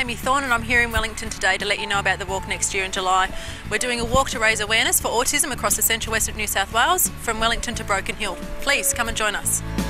Amy Thorne and I'm here in Wellington today to let you know about the walk next year in July. We're doing a walk to raise awareness for autism across the central west of New South Wales, from Wellington to Broken Hill. Please come and join us.